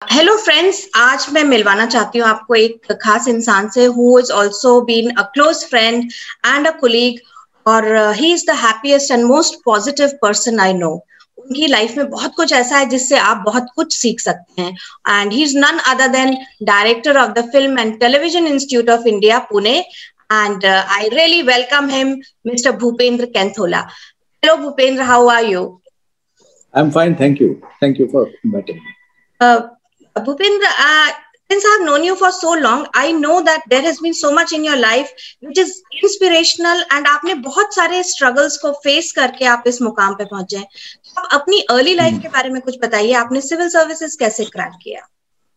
Hello friends, आज मैं मिलवाना चाहती हूँ आपको एक खास इंसान से who is also been a close friend and a colleague, और he is the happiest and most positive person I know. उनकी लाइफ में बहुत कुछ ऐसा है जिससे आप बहुत कुछ सीख सकते हैं, and he is none other than director of the Film and Television Institute of India, Pune, and I really welcome him, mister Bhupendra Kainthola. Hello Bhupendra, how are you? I'm fine, thank you. Thank you for inviting me. Bhupendra, since I've known you for so long, I know that there has been so much in your life which is inspirational, and आपने बहुत सारे struggles को face करके आप इस मुकाम पे पहुंचे हैं। तो आप अपनी early life के बारे में कुछ बताइए, आपने civil services कैसे crack किया?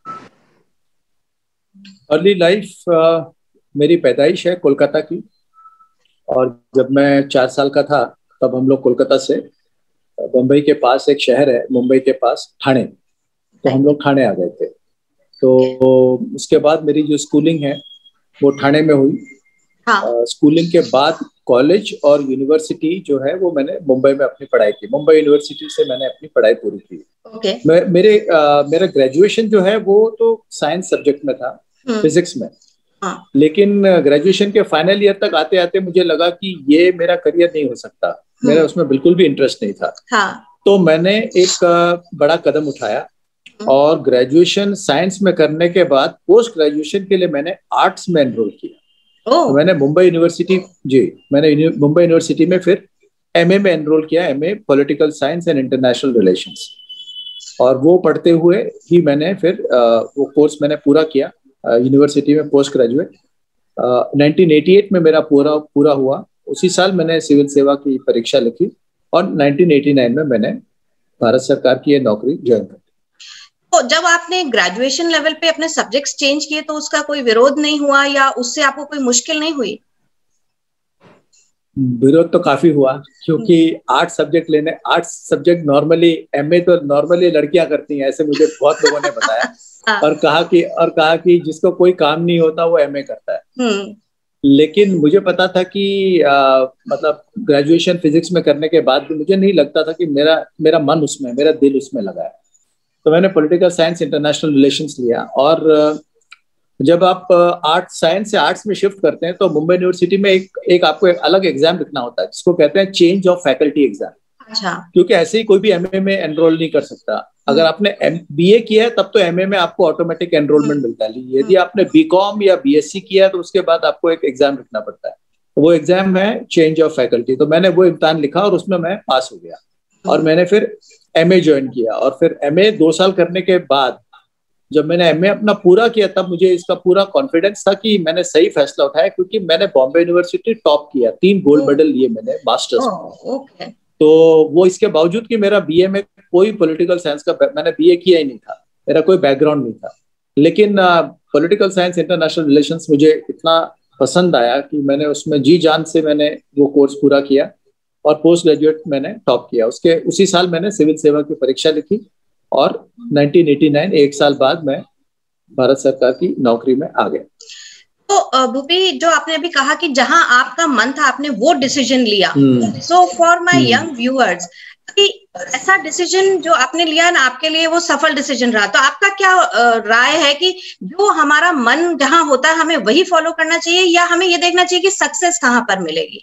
Early life मेरी पैदाइश है कोलकाता की, और जब मैं 4 साल का था तब हम लोग कोलकाता से मुंबई के पास एक शहर है, मुंबई के पास ठाणे, तो हम लोग ठाणे आ गए थे। तो उसके बाद मेरी जो स्कूलिंग है वो ठाणे में हुई। स्कूलिंग के बाद कॉलेज और यूनिवर्सिटी जो है वो मैंने मुंबई में अपनी पढ़ाई की। मुंबई यूनिवर्सिटी से मैंने अपनी पढ़ाई पूरी की। मेरा ग्रेजुएशन जो है वो तो साइंस सब्जेक्ट में था, फिजिक्स में। लेकिन ग्रेजुएशन के फाइनल ईयर तक आते आते मुझे लगा कि ये मेरा करियर नहीं हो सकता, मेरा उसमें बिल्कुल भी इंटरेस्ट नहीं था। तो मैंने एक बड़ा कदम उठाया और ग्रेजुएशन साइंस में करने के बाद पोस्ट ग्रेजुएशन के लिए मैंने आर्ट्स में एनरोल किया। तो मैंने मुंबई यूनिवर्सिटी में फिर एमए में एनरोल किया, MA political science and international relations. और वो पढ़ते हुए ही मैंने फिर वो कोर्स मैंने पूरा किया यूनिवर्सिटी में पोस्ट ग्रेजुएट। 1988 में मेरा पूरा हुआ। उसी साल मैंने सिविल सेवा की परीक्षा लिखी और 1989 में मैंने भारत सरकार की ये नौकरी ज्वाइन कर ली। तो जब आपने ग्रेजुएशन लेवल पे अपने सब्जेक्ट्स चेंज किए तो उसका कोई विरोध नहीं हुआ या उससे आपको कोई मुश्किल नहीं हुई? विरोध तो काफी हुआ, क्योंकि आर्ट्स सब्जेक्ट नॉर्मली एमए तो नॉर्मली लड़कियां करती हैं, ऐसे मुझे बहुत लोगों ने बताया। और कहा कि जिसको कोई काम नहीं होता वो एमए करता है। लेकिन मुझे पता था कि मतलब ग्रेजुएशन फिजिक्स में करने के बाद भी मुझे नहीं लगता था कि मेरा मन उसमें, मेरा दिल उसमें लगा है। तो मैंने पॉलिटिकल साइंस इंटरनेशनल रिलेशंस लिया। और जब आप साइंस से आर्ट्स में शिफ्ट करते हैं तो मुंबई यूनिवर्सिटी में एक आपको एक अलग एग्जाम लिखना होता है जिसको कहते हैं चेंज ऑफ फैकल्टी एग्जाम। अच्छा। क्योंकि ऐसे ही कोई भी एमए में एनरोल नहीं कर सकता। अगर आपने बीए किया है तब तो एमए में आपको ऑटोमेटिक एनरोलमेंट मिलता है। यदि आपने बीकॉम या बीएससी किया है तो उसके बाद आपको एक एग्जाम लिखना पड़ता है। तो वो एग्जाम है चेंज ऑफ फैकल्टी। तो मैंने वो इम्तिहान लिखा और उसमें मैं पास हो गया और मैंने फिर एमए ज्वाइन किया। और फिर एमए 2 साल करने के बाद जब मैंने एमए अपना पूरा किया तब मुझे इसका पूरा कॉन्फिडेंस था कि मैंने सही फैसला उठाया, क्योंकि मैंने बॉम्बे यूनिवर्सिटी टॉप किया, 3 गोल्ड मेडल लिए मैंने मास्टर्स में। तो वो इसके बावजूद कि मेरा बीए में कोई पॉलिटिकल साइंस का, मैंने बीए किया ही नहीं था, मेरा कोई बैकग्राउंड नहीं था। लेकिन पॉलिटिकल साइंस इंटरनेशनल रिलेशंस मुझे इतना पसंद आया कि मैंने उसमें जी जान से मैंने वो कोर्स पूरा किया और पोस्ट ग्रेजुएट मैंने टॉप किया। उसी साल मैंने सिविल सेवा की परीक्षा लिखी और 1989 एक साल बाद मैं भारत सरकार की नौकरी में आ गया। तो भूपी, जो आपने अभी कहा कि जहां आपका मन था आपने वो डिसीजन लिया, so for my young viewers, ऐसा डिसीजन जो आपने लिया ना, आपके लिए वो सफल डिसीजन रहा, तो आपका क्या राय है कि जो हमारा मन जहां होता है हमें वही फॉलो करना चाहिए या हमें ये देखना चाहिए कि सक्सेस कहाँ पर मिलेगी?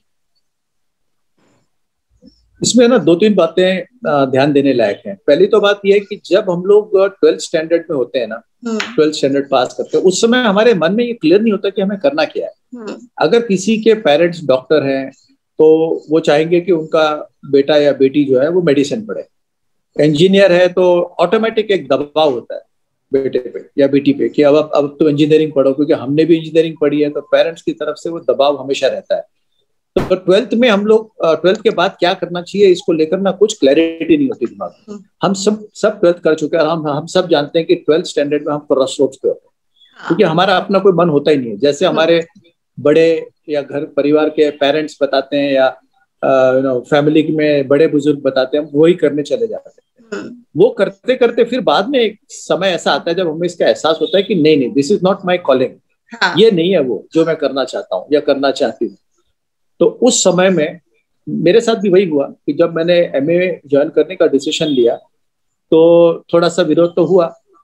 इसमें ना 2-3 बातें ध्यान देने लायक हैं। पहली तो बात यह है कि जब हम लोग 12th स्टैंडर्ड में होते हैं ना, 12th स्टैंडर्ड पास करते हैं, उस समय हमारे मन में ये क्लियर नहीं होता कि हमें करना क्या है। अगर किसी के पेरेंट्स डॉक्टर हैं तो वो चाहेंगे कि उनका बेटा या बेटी जो है वो मेडिसिन पढ़े। इंजीनियर है तो ऑटोमेटिक एक दबाव होता है बेटे पे या बेटी पे कि अब तो इंजीनियरिंग पढ़ो, क्योंकि हमने भी इंजीनियरिंग पढ़ी है। तो पेरेंट्स की तरफ से वो दबाव हमेशा रहता है। तो 12th में हम लोग 12th के बाद क्या करना चाहिए इसको लेकर ना कुछ क्लैरिटी नहीं होती दिमाग में। हम सब 12th कर चुके हैं और हम सब जानते हैं कि 12th स्टैंडर्ड में हम क्रॉस रोड्स पे होते हैं, क्योंकि हमारा अपना कोई मन होता ही नहीं है। जैसे हमारे बड़े या घर परिवार के पेरेंट्स बताते हैं या फैमिली में बड़े बुजुर्ग बताते हैं, हम वही करने चले जाते हैं। वो करते करते फिर बाद में एक समय ऐसा आता है जब हमें इसका एहसास होता है कि नहीं, this is not my calling, ये नहीं है वो जो मैं करना चाहता हूँ या करना चाहती हूँ। तो उस समय में मेरे साथ भी वही हुआ कि जब मैंने एमए ज्वाइन करने का डिसीजन लिया तो थोड़ा सा विरोध तो हुआ,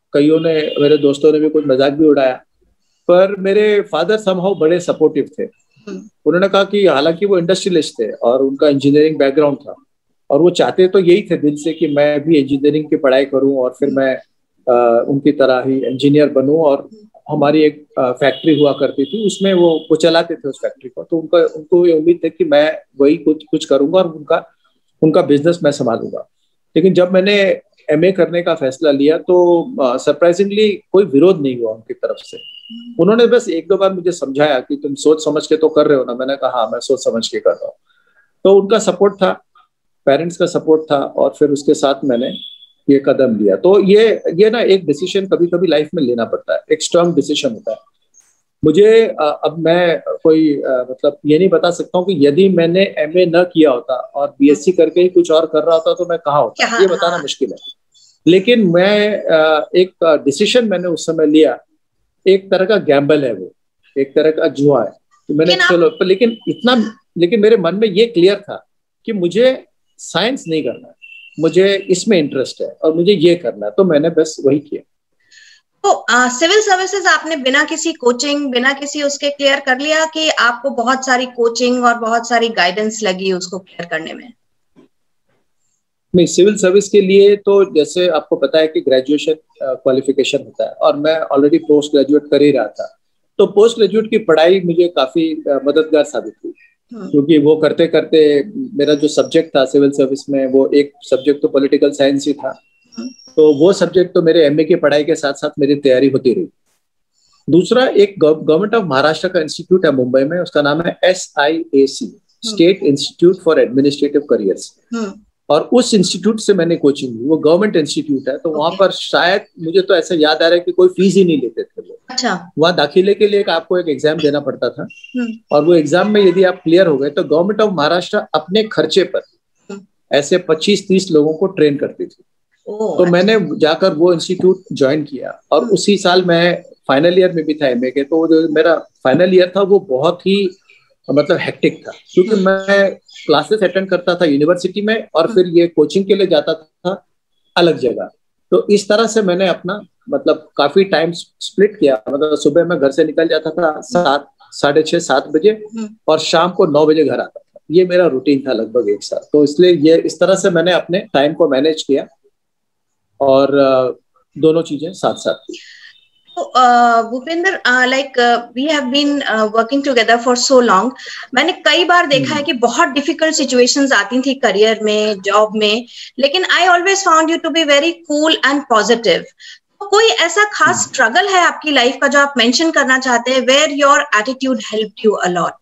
कईयों ने, मेरे दोस्तों ने भी कुछ मजाक भी उड़ाया, पर मेरे फादर समहाउ बड़े सपोर्टिव थे। उन्होंने कहा कि हालांकि वो इंडस्ट्रियलिस्ट थे और उनका इंजीनियरिंग बैकग्राउंड था, और वो चाहते तो यही थे दिल से कि मैं भी इंजीनियरिंग की पढ़ाई करूं और फिर मैं उनकी तरह ही इंजीनियर बनूं। और हमारी एक फैक्ट्री हुआ करती थी, उसमें वो चलाते थे उस फैक्ट्री को, तो उनको ये उम्मीद थी कि मैं वही कुछ करूंगा और उनका बिजनेस मैं संभालूंगा। लेकिन जब मैंने एमए करने का फैसला लिया तो सरप्राइजिंगली कोई विरोध नहीं हुआ उनकी तरफ से। उन्होंने बस एक दो बार मुझे समझाया कि तुम सोच समझ के तो कर रहे हो ना। मैंने कहा हाँ, मैं सोच समझ के कर रहा हूँ। तो उनका सपोर्ट था, पेरेंट्स का सपोर्ट था, और फिर उसके साथ मैंने ये कदम लिया। तो ये ना एक डिसीजन कभी कभी लाइफ में लेना पड़ता है, एक स्ट्रांग डिसीजन होता है। मुझे अब मैं कोई मतलब ये नहीं बता सकता हूँ कि यदि मैंने एमए न किया होता और बीएससी करके ही कुछ और कर रहा होता तो मैं कहाँ होता, ये बताना मुश्किल है। लेकिन मैं एक डिसीजन मैंने उस समय लिया, एक तरह का गैम्बल है वो, एक तरह का जुआ है। तो मैंने चलो, लेकिन मेरे मन में ये क्लियर था कि मुझे साइंस नहीं करना है, मुझे इसमें इंटरेस्ट है और मुझे ये करना है, तो मैंने बस वही किया। तो सिविल सर्विसेज आपने बिना किसी कोचिंग, बिना किसी उसके क्लियर कर लिया कि आपको बहुत सारी कोचिंग और बहुत सारी गाइडेंस लगी उसको क्लियर करने में? नहीं, सिविल सर्विस के लिए तो जैसे आपको पता है कि ग्रेजुएशन क्वालिफिकेशन होता है, और मैं ऑलरेडी पोस्ट ग्रेजुएट कर ही रहा था। तो पोस्ट ग्रेजुएट की पढ़ाई मुझे काफी मददगार साबित हुई, क्योंकि वो करते करते मेरा जो सब्जेक्ट था सिविल सर्विस में, वो एक सब्जेक्ट तो पॉलिटिकल साइंस ही था, तो वो सब्जेक्ट तो मेरे एमए की पढ़ाई के साथ साथ मेरी तैयारी होती रही। दूसरा, एक गवर्नमेंट ऑफ महाराष्ट्र का इंस्टीट्यूट है मुंबई में, उसका नाम है SIAC, State Institute for Administrative Careers, और उस इंस्टीट्यूट से मैंने कोचिंग ली। वो गवर्नमेंट इंस्टीट्यूट है, तो वहां पर शायद, मुझे तो ऐसा याद आ रहा है कि कोई फीस ही नहीं लेते थे वो। अच्छा। वहां दाखिले के लिए आपको एक एग्जाम देना पड़ता था, और वो एग्जाम में यदि आप क्लियर हो गए तो गवर्नमेंट ऑफ महाराष्ट्र अपने खर्चे पर ऐसे 25-30 लोगों को ट्रेन करती थी। तो मैंने जाकर वो इंस्टीट्यूट ज्वाइन किया, और उसी साल मैं फाइनल ईयर में भी था एमए के। तो जो मेरा फाइनल ईयर था वो बहुत ही मतलब हेक्टिक था, क्योंकि मैं क्लासेस अटेंड करता था यूनिवर्सिटी में और फिर ये कोचिंग के लिए जाता था अलग जगह। तो इस तरह से मैंने अपना मतलब काफी टाइम स्प्लिट किया। मतलब सुबह मैं घर से निकल जाता था 7, 6:30, 7 बजे, और शाम को 9 बजे घर आता था। ये मेरा रूटीन था लगभग एक साल। तो इसलिए ये इस तरह से मैंने अपने टाइम को मैनेज किया, और दोनों चीजें साथ साथ की। Bhupendra, like we have been working together for so long. मैंने कई बार देखा है कि बहुत डिफिकल्ट सिचुएशंस आती थी करियर में, जॉब में, लेकिन I always found you to be very cool and positive. तो कोई ऐसा खास स्ट्रगल है आपकी लाइफ का जो आप मेंशन करना चाहते हैं, where your attitude helped you a lot?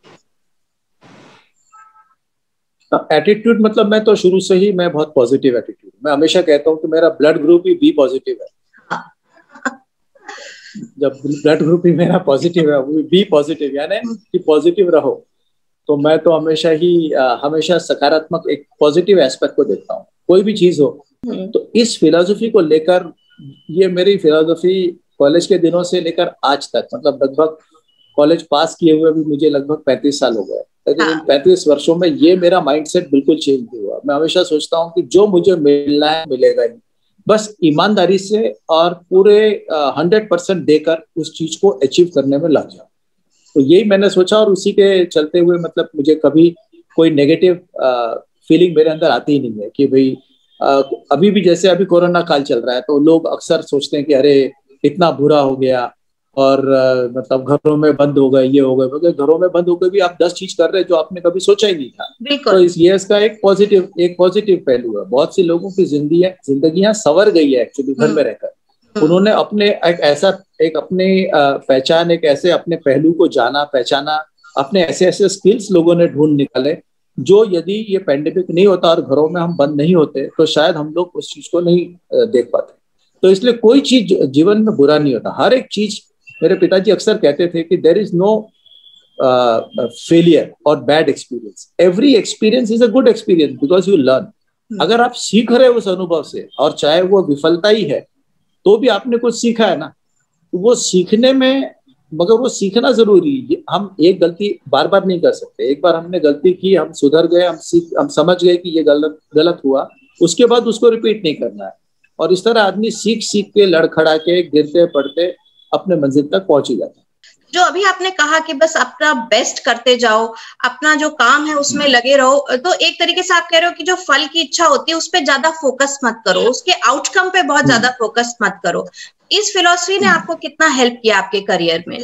Attitude मतलब मैं तो शुरू से ही मैं बहुत पॉजिटिव एटीट्यूड, मैं हमेशा कहता हूँ कि मेरा ब्लड ग्रुप ही बी पॉजिटिव है। जब ब्लड ग्रुप ही मेरा पॉजिटिव है, वो बी पॉजिटिव, यानी कि पॉजिटिव रहो। तो मैं तो हमेशा सकारात्मक एक पॉजिटिव एस्पेक्ट को देखता हूँ, कोई भी चीज हो। तो इस फिलॉसफी को लेकर, ये मेरी फिलॉसफी कॉलेज के दिनों से लेकर आज तक, मतलब लगभग कॉलेज पास किए हुए भी मुझे लगभग 35 साल हो गए, लेकिन इन 35 वर्षों में ये मेरा माइंडसेट बिल्कुल चेंज नहीं हुआ। मैं हमेशा सोचता हूँ कि जो मुझे मिलना है मिलेगा ही, बस ईमानदारी से और पूरे 100% देकर उस चीज को अचीव करने में लग जाओ। तो यही मैंने सोचा, और उसी के चलते हुए मतलब मुझे कभी कोई नेगेटिव फीलिंग मेरे अंदर आती ही नहीं है कि भाई अभी भी जैसे अभी कोरोना काल चल रहा है, तो लोग अक्सर सोचते हैं कि अरे इतना बुरा हो गया, और मतलब घरों में बंद हो गए, ये हो गए, मगर घरों में बंद होकर भी आप 10 चीज कर रहे हैं जो आपने कभी सोचा ही नहीं था। तो ये इसका एक पॉजिटिव पहलू है। बहुत सी लोगों की जिंदगियां संवर गई है एक्चुअली घर में रहकर। उन्होंने अपने अपने पहचान, एक ऐसे अपने पहलू को जाना, पहचाना, अपने ऐसे स्किल्स लोगों ने ढूंढ निकाले, जो यदि ये पैंडेमिक नहीं होता और घरों में हम बंद नहीं होते तो शायद हम लोग उस चीज को नहीं देख पाते। तो इसलिए कोई चीज जीवन में बुरा नहीं होता, हर एक चीज। मेरे पिताजी अक्सर कहते थे कि देयर इज नो फेलियर और bad experience, every experience is a good experience because you learn. अगर आप सीख रहे हो उस अनुभव से, और चाहे वो विफलता ही है तो भी आपने कुछ सीखा है ना, तो वो सीखने में, मगर वो सीखना जरूरी है। हम एक गलती बार बार नहीं कर सकते। एक बार हमने गलती की, हम सुधर गए, हम समझ गए कि ये गलत हुआ, उसके बाद उसको रिपीट नहीं करना है। और इस तरह आदमी सीख सीख के लड़खड़ा के गिरते पड़ते अपने मंजिल तक पहुंच ही जाता है। जो अभी आपने कहा कि बस अपना बेस्ट करते जाओ, अपना जो काम है उसमें लगे रहो, तो एक तरीके से आप कह रहे हो कि जो फल की इच्छा होती है उस पर ज्यादा फोकस मत करो, उसके आउटकम पे बहुत ज्यादा फोकस मत करो। इस फिलॉसफी ने आपको कितना हेल्प किया आपके करियर में?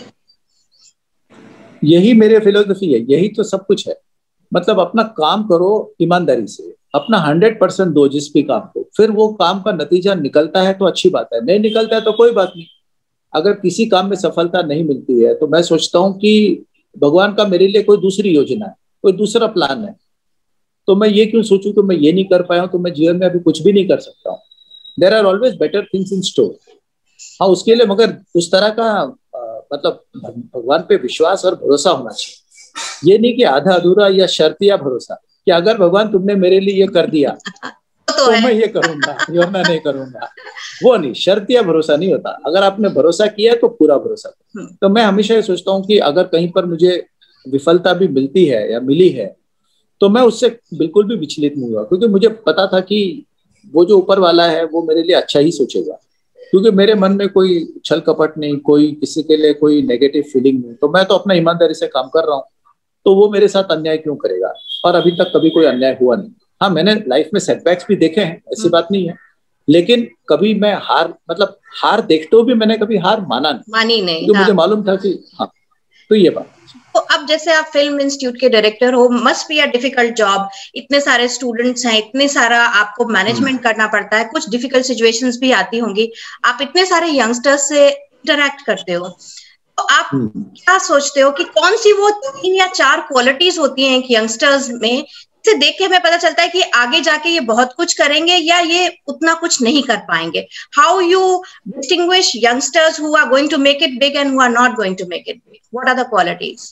यही मेरे फिलोसफी है, यही तो सब कुछ है। मतलब अपना काम करो ईमानदारी से, अपना 100% दो जिस भी काम को, फिर वो काम का नतीजा निकलता है तो अच्छी बात है, नहीं निकलता है तो कोई बात नहीं। अगर किसी काम में सफलता नहीं मिलती है तो मैं सोचता हूँ कि भगवान का मेरे लिए कोई दूसरी योजना है, कोई दूसरा प्लान है। तो मैं ये क्यों सोचूं कि मैं ये नहीं कर पाया हूं तो मैं जीवन में अभी कुछ भी नहीं कर सकता हूँ। There are always better things in store. हाँ, उसके लिए मगर उस तरह का मतलब भगवान पे विश्वास और भरोसा होना चाहिए। ये नहीं कि आधा अधूरा या शर्तिया भरोसा कि अगर भगवान तुमने मेरे लिए ये कर दिया तो मैं ये करूंगा वरना नहीं करूंगा। वो नहीं, शर्तिया भरोसा नहीं होता। अगर आपने भरोसा किया तो पूरा भरोसा करो। तो मैं हमेशा ये सोचता हूँ कि अगर कहीं पर मुझे विफलता भी मिलती है या मिली है तो मैं उससे बिल्कुल भी विचलित नहीं हुआ, क्योंकि मुझे पता था कि वो जो ऊपर वाला है वो मेरे लिए अच्छा ही सोचेगा। क्योंकि मेरे मन में कोई छल कपट नहीं, कोई किसी के लिए कोई नेगेटिव फीलिंग नहीं। तो मैं तो अपना ईमानदारी से काम कर रहा हूँ, तो वो मेरे साथ अन्याय क्यों करेगा। और अभी तक कभी कोई अन्याय हुआ नहीं। हाँ, मैंने लाइफ में सेटबैक्स भी देखे हैं, ऐसी बात नहीं है, लेकिन कभी मैं हार देखते हुए भी मैंने कभी हार मानी नहीं। तो मुझे मालूम था कि हाँ, तो ये बात। तो अब जैसे आप फिल्म इंस्टीट्यूट के डायरेक्टर हो, must be a difficult job. इतने सारे स्टूडेंट्स हैं, इतने सारा आपको मैनेजमेंट करना पड़ता है, कुछ डिफिकल्ट सिचुएशंस भी आती होंगी, आप इतने सारे यंगस्टर्स से इंटरैक्ट करते हो, तो आप क्या सोचते हो कि कौन सी वो 3 या 4 क्वालिटीज होती हैं एक यंगस्टर्स में, से देख के हमें पता चलता है कि आगे जाके ये बहुत कुछ करेंगे या ये उतना कुछ नहीं कर पाएंगे? How you distinguish youngsters who are going to make it big and who are not going to make it big? What are the qualities?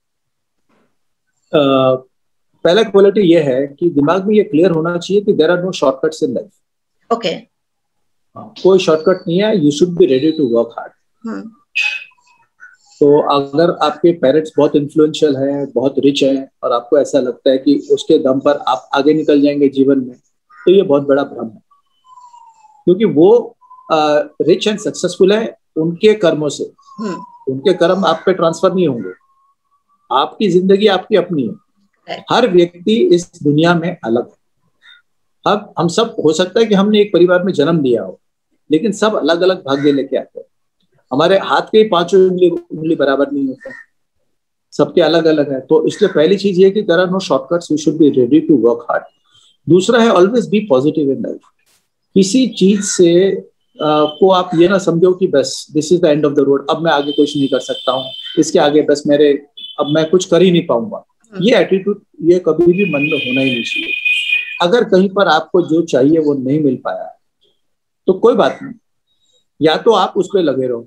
पहला क्वालिटी ये है कि दिमाग में ये क्लियर होना चाहिए कि there are no shortcuts in life. Okay, कोई शॉर्टकट नहीं है। You should be ready to work hard. तो अगर आपके पेरेंट्स बहुत इन्फ्लुएंशियल हैं, बहुत रिच हैं, और आपको ऐसा लगता है कि उसके दम पर आप आगे निकल जाएंगे जीवन में, तो ये बहुत बड़ा भ्रम है। क्योंकि वो रिच एंड सक्सेसफुल है उनके कर्मों से। उनके कर्म आप पे ट्रांसफर नहीं होंगे। आपकी जिंदगी आपकी अपनी है। हर व्यक्ति इस दुनिया में अलग है। अब हम सब, हो सकता है कि हमने एक परिवार में जन्म लिया हो, लेकिन सब अलग अलग भाग्य लेके आते हैं। हमारे हाथ के 5 उंगली बराबर नहीं होते, सबके अलग अलग है। तो इसलिए पहली चीज ये कि there are no shortcuts, you should be ready to work hard. दूसरा है always be positive in life. किसी चीज से को आप ये ना समझो कि बस this is the end of the road, अब मैं आगे कुछ नहीं कर सकता हूँ, इसके आगे बस अब मैं कुछ कर ही नहीं पाऊंगा। ये एटीट्यूड ये कभी भी मन में होना ही नहीं चाहिए। अगर कहीं पर आपको जो चाहिए वो नहीं मिल पाया तो कोई बात नहीं, या तो आप उस पर लगे रहो,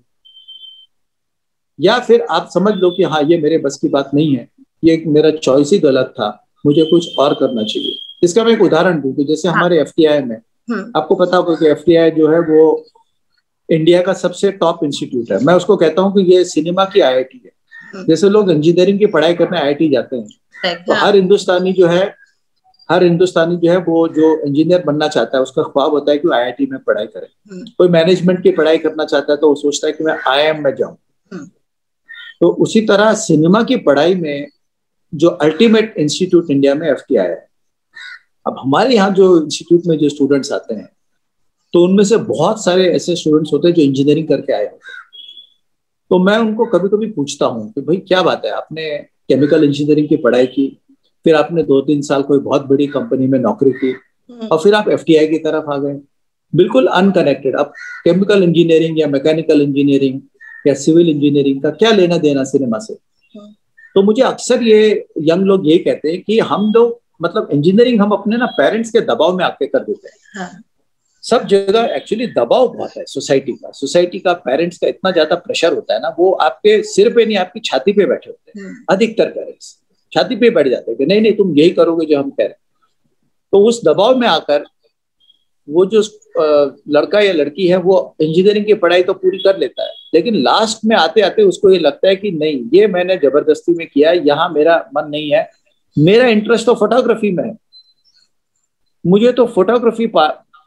या फिर आप समझ लो कि हाँ ये मेरे बस की बात नहीं है, ये मेरा चॉइस ही गलत था, मुझे कुछ और करना चाहिए। इसका मैं एक उदाहरण दूं कि जैसे हमारे एफटीआई में, आपको पता होगा कि एफटीआई जो है वो इंडिया का सबसे टॉप इंस्टीट्यूट है। मैं उसको कहता हूँ कि ये सिनेमा की आईआईटी है। जैसे लोग इंजीनियरिंग की पढ़ाई करने आईआईटी जाते हैं, तो हर हिंदुस्तानी जो है वो जो इंजीनियर बनना चाहता है उसका ख्वाब होता है कि वो आईआईटी में पढ़ाई करे। कोई मैनेजमेंट की पढ़ाई करना चाहता है तो वो सोचता है कि मैं आईआईएम में जाऊं। तो उसी तरह सिनेमा की पढ़ाई में जो अल्टीमेट इंस्टीट्यूट इंडिया में एफटीआई है। अब हमारे यहाँ जो इंस्टीट्यूट में जो स्टूडेंट्स आते हैं तो उनमें से बहुत सारे ऐसे स्टूडेंट्स होते हैं जो इंजीनियरिंग करके आए होते हैं। तो मैं उनको कभी कभी पूछता हूँ कि भाई क्या बात है, आपने केमिकल इंजीनियरिंग की पढ़ाई की, फिर आपने 2-3 साल कोई बहुत बड़ी कंपनी में नौकरी की, और फिर आप एफटीआई की तरफ आ गए, बिल्कुल अनकनेक्टेड। अब केमिकल इंजीनियरिंग या मैकेनिकल इंजीनियरिंग या सिविल इंजीनियरिंग का क्या लेना देना सिनेमा से? तो मुझे अक्सर ये यंग लोग यही कहते हैं कि हम लोग मतलब इंजीनियरिंग हम अपने ना पेरेंट्स के दबाव में आके कर देते हैं। सब जगह एक्चुअली दबाव बहुत है सोसाइटी का पेरेंट्स का इतना ज्यादा प्रेशर होता है ना, वो आपके सिर पे नहीं आपकी छाती पे बैठे होते हैं। अधिकतर पेरेंट्स छाती पे बैठ जाते हैं कि नहीं तुम यही करोगे जो हम कह रहे हैं। तो उस दबाव में आकर वो जो लड़का या लड़की है वो इंजीनियरिंग की पढ़ाई तो पूरी कर लेता है, लेकिन लास्ट में आते आते उसको ये लगता है कि नहीं ये मैंने जबरदस्ती में किया, यहाँ मेरा मन नहीं है, मेरा इंटरेस्ट तो फोटोग्राफी में है, मुझे तो फोटोग्राफी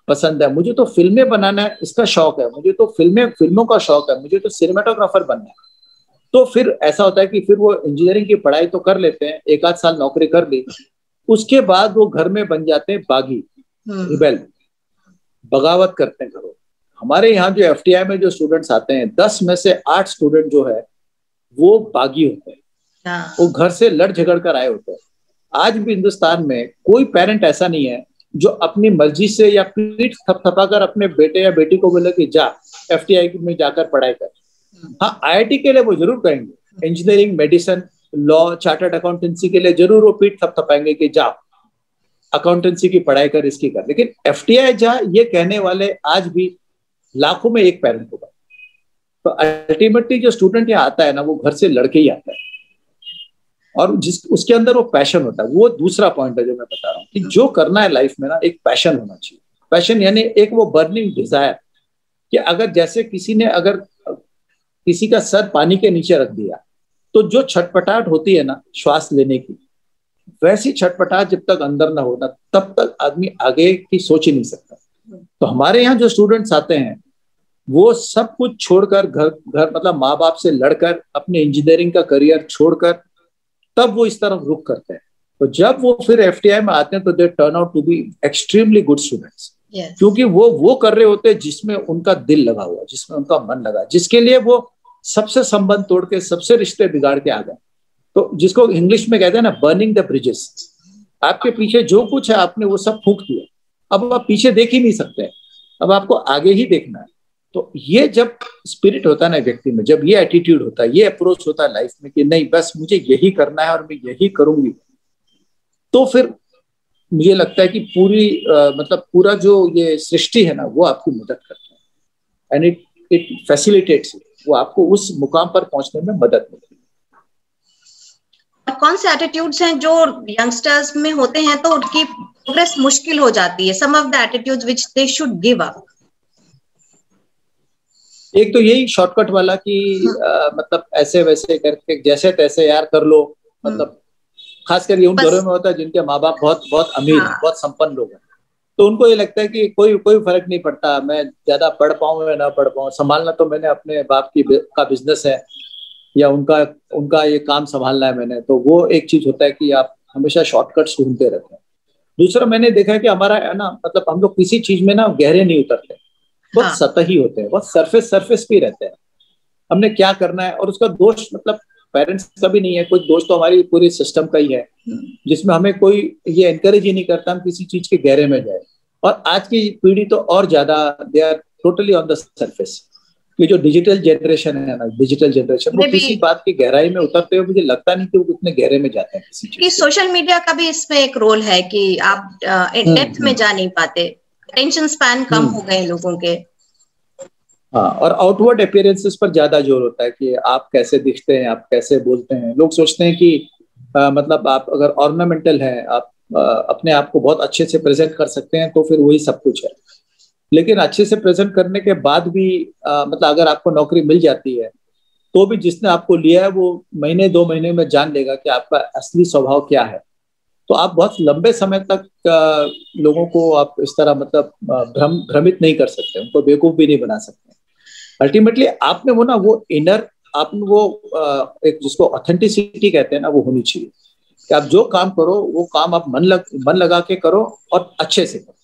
पसंद है, मुझे तो फिल्में बनाना है इसका शौक है, मुझे तो फिल्मों का शौक है, मुझे तो सिनेमाटोग्राफर बनना है, तो फिर ऐसा होता है कि फिर वो इंजीनियरिंग की पढ़ाई तो कर लेते हैं, एक आध साल नौकरी कर ली, उसके बाद वो घर में बन जाते हैं बागी, रिबेल, बगावत करते हैं घरों। हमारे यहाँ जो एफटीआई में जो स्टूडेंट्स आते हैं, 10 में से 8 स्टूडेंट जो है वो बागी होते हैं, वो घर से लड़ झगड़ कर आए होते हैं। आज भी हिंदुस्तान में कोई पेरेंट ऐसा नहीं है जो अपनी मर्जी से या पीठ थपथपाकर अपने बेटे या बेटी को बोले कि जा एफटीआई में जाकर पढ़ाई कर। हाँ, आईआईटी के लिए वो जरूर कहेंगे, engineering, medicine, law, chartered accountancy के लिए जरूर वो पीठ थपथपाएंगे कि जा अकाउंटेंसी की पढ़ाई कर, इसकी कर। लेकिन एफटीआई जा ये कहने वाले आज भी लाखों में एक पेरेंट होगा। तो अल्टीमेटली जो स्टूडेंट यहाँ आता है ना, वो घर से लड़के ही आता है, और उसके अंदर वो पैशन होता है। वो दूसरा पॉइंट है जो मैं बता रहा हूँ कि जो करना है लाइफ में ना, एक पैशन होना चाहिए। पैशन यानी एक वो बर्निंग डिजायर कि अगर जैसे किसी का सर पानी के नीचे रख दिया तो जो छटपटाहट होती है ना श्वास लेने की, वैसी छटपटाहट जब तक अंदर ना हो ना, तब तक आदमी आगे की सोच ही नहीं सकता। तो हमारे यहाँ जो स्टूडेंट्स आते हैं वो सब कुछ छोड़कर घर मतलब माँ बाप से लड़कर अपने इंजीनियरिंग का करियर छोड़कर तब वो इस तरफ रुख करते हैं। तो जब वो फिर एफटीआई में आते हैं तो they turn out to be extremely good students, क्योंकि वो कर रहे होते हैं जिसमें उनका दिल लगा हुआ, जिसमें उनका मन लगा, जिसके लिए वो सबसे संबंध तोड़ के, सबसे रिश्ते बिगाड़ के आ गए। तो जिसको इंग्लिश में कहते हैं ना, बर्निंग द ब्रिजेस। आपके पीछे जो कुछ है आपने वो सब फूंक दिया, अब आप पीछे देख ही नहीं सकते, अब आपको आगे ही देखना है। तो ये जब स्पिरिट होता है ना व्यक्ति में, जब ये एटीट्यूड होता है, ये अप्रोच होता है लाइफ में कि नहीं बस मुझे यही करना है और मैं यही करूंगी, तो फिर मुझे लगता है कि मतलब पूरा जो ये सृष्टि है ना, वो आपकी मदद करता है, एंड इट फैसिलिटेट्स, वो आपको उस मुकाम पर पहुंचने में मदद मिलती है। कौन से एटीट्यूड्स हैं जो यंगस्टर्स में होते हैं तो उनकी प्रोग्रेस मुश्किल हो जाती है? Some of the attitudes which they should give up. एक तो यही शॉर्टकट वाला कि मतलब ऐसे वैसे करके जैसे तैसे यार कर लो, मतलब खासकर ये उन घरों में होता है जिनके माँ बाप बहुत बहुत अमीर हैं, बहुत संपन्न लोग हैं, तो उनको ये लगता है कि कोई फर्क नहीं पड़ता, मैं ज्यादा पढ़ पाऊं या ना पढ़ पाऊं, संभालना तो मैंने अपने बाप का बिजनेस है या उनका ये काम संभालना है मैंने। तो वो एक चीज होता है कि आप हमेशा शॉर्टकट्स ढूंढते रहते हैं। दूसरा मैंने देखा है कि हमारा है ना, मतलब हम लोग किसी चीज में ना गहरे नहीं उतरते, बहुत सतही होते हैं, बहुत सरफेस पे रहते हैं, हमने क्या करना है। और उसका दोष मतलब पेरेंट्स का भी नहीं है, कोई दोष तो हमारी पूरी सिस्टम का ही है, जिसमें हमें कोई ये एनकरेज ही नहीं करता हम किसी चीज के गहरे में जाए। और आज की पीढ़ी तो और ज्यादा, they are totally on the surface. ये जो डिजिटल जनरेशन है ना, डिजिटल जनरेशन, वो किसी बात की गहराई में उतरते हुए मुझे लगता नहीं कि वो उतने गहरे में जाते हैं किसी चीज कि सोशल मीडिया का भी इसमें एक रोल है कि आप डेप्थ में जा नहीं पाते, अटेंशन स्पैन कम हो गए लोगों के। हाँ, और आउटवर्ड अपीयरेंसेस पर ज्यादा जोर होता है कि आप कैसे दिखते हैं, आप कैसे बोलते हैं। लोग सोचते हैं कि मतलब आप अगर ऑर्नामेंटल हैं, आप अपने आप को बहुत अच्छे से प्रेजेंट कर सकते हैं तो फिर वही सब कुछ है। लेकिन अच्छे से प्रेजेंट करने के बाद भी मतलब अगर आपको नौकरी मिल जाती है तो भी जिसने आपको लिया है वो महीने 2 महीने में जान लेगा कि आपका असली स्वभाव क्या है। तो आप बहुत लंबे समय तक लोगों को आप इस तरह मतलब भ्रमित नहीं कर सकते, उनको बेवकूफ भी नहीं बना सकते। अल्टीमेटली आप में वो ना, वो इनर आप में वो एक जिसको ऑथेंटिसिटी कहते हैं ना, वो होनी चाहिए कि आप जो काम करो वो काम आप मन लगा के करो और अच्छे से करो।